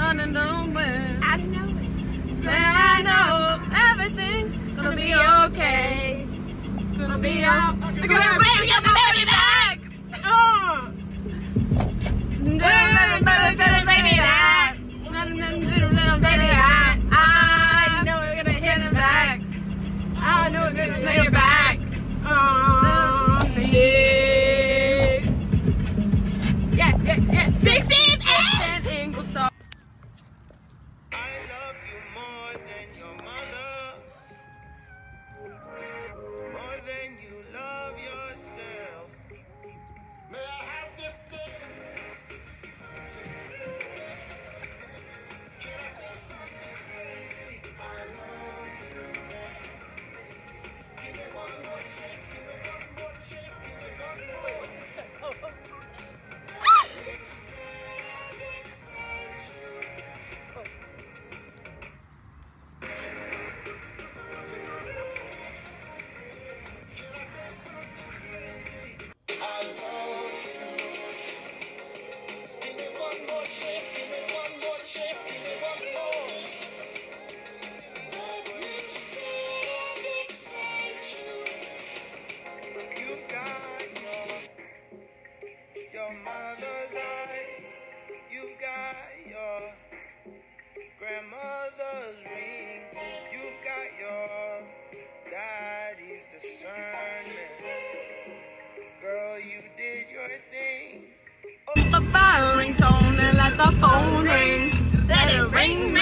wanna know when. I know it. Say I know everything's gonna be okay. Gonna be okay. We're gonna bring your baby back. Baby back. Little baby back. I know we're gonna hit him back. I know we're gonna bring it back. Yeah. 16 and Ingleside. I love you more than your mother, more than you love yourself. May I have this dance? Can I say something crazy? I love you. Give me one more chance, give me one more chance, give me one more. Your mother's eyes, you've got your grandmother's ring, you've got your daddy's discernment. Girl, you did your thing. The fire ringtone and let the phone ring. Let it ring.